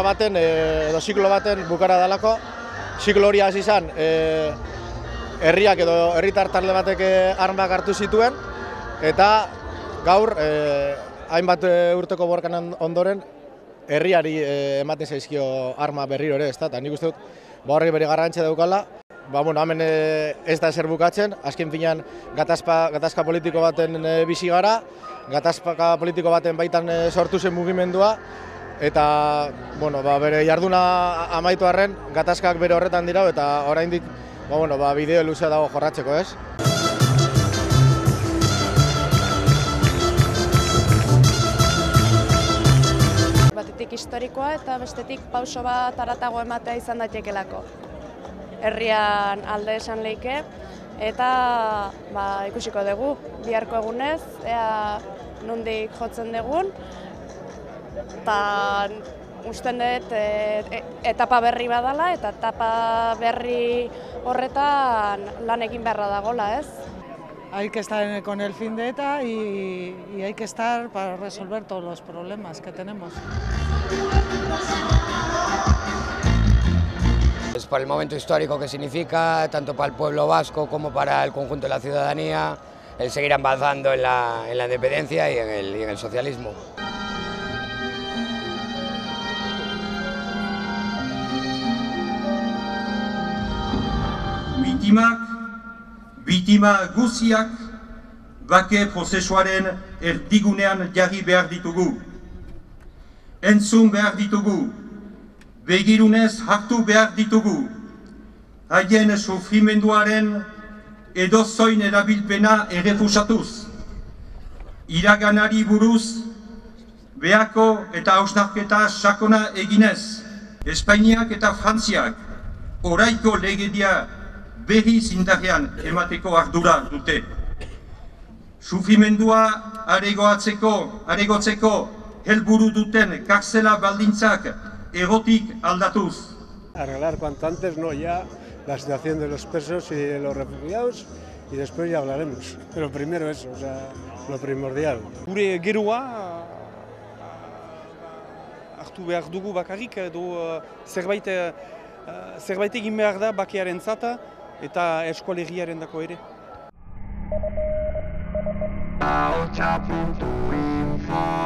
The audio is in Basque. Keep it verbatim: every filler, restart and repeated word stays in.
baten, edo ziklo baten bukara dalako. Ziklo hori hasi izan, herriak edo herritar talde batek armak hartu zituen, eta gaur, hainbat urteko borrokan ondoren, herriari ematen zaizkio arma berriro ere, ezta? Eta nik uste dut, horrek bere garrantzia daukala. Ba, bueno, hemen ez da ezer bukatzen, azken finean gatazka politiko baten bizi gara, gatazka politiko baten baitan sortu zen mugimendua, eta bueno, ba, bere jarduna amaitu arren, gatazkak bere horretan dira, eta oraindik ba, bueno, ba, bideo luzea dago jorratzeko, ez? Batetik historikoa eta bestetik pauso bat haratago ematea izan daitekelako. Herrian alde esan leike, eta ba, ikusiko dugu, biharko egunez, ea nondik jotzen dugun, eta usten dut e, etapa berri badala, eta etapa berri horretan lan egin beharra dagoela, ez? Hay que estar con el fin de ETA y, y hay que estar para resolver todos los problemas que tenemos. Es por el momento histórico que significa, tanto para el pueblo vasco como para el conjunto de la ciudadanía, el seguir avanzando en la, en la independencia y en el, y en el socialismo. Biktimak, biktima guztiak, bake prozesuaren erdigunean jarri behar ditugu. Entzun behar ditugu. Begirunez hartu behar ditugu, haien sufrimenduaren edozoin erabilpena errefusatuz. Iraganari buruz, behako eta hausnarketa sakona eginez, Espainiak eta Frantziak oraiko legedia berriz indarrean emateko ardura dute. Sufrimendua aregoatzeko, aregotzeko helburu duten kartzela baldintzak egotik aldatuz. Arreglar cuanto antes, no ya, la situación de los presos y de los refugiados, y después ya hablaremos. Pero primero eso, o sea, lo primordial. Gure geroa hartu behar dugu bakarrik, edo zerbait, zerbait egin behar da bakearen zata eta eskolegiaren dako ere. Ahotsa puntu info